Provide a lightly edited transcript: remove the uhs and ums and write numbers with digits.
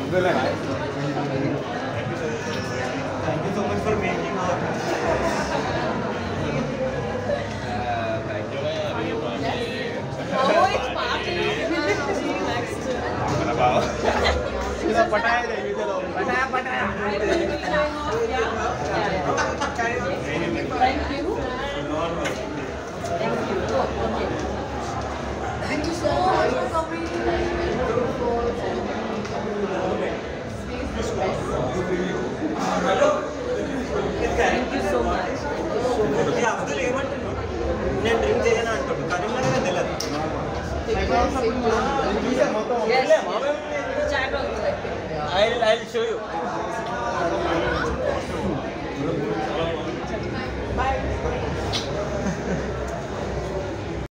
Thank you so much for making our. Thank you. Oh, it's party. Next. Thank you. Thank you so much for coming. Thank you so much. Abdul ఏమంటున్నావు? నేను drink చేయను అంటాడు. కరీంనగర్ వెళ్ళదు. I'll show you. Bye.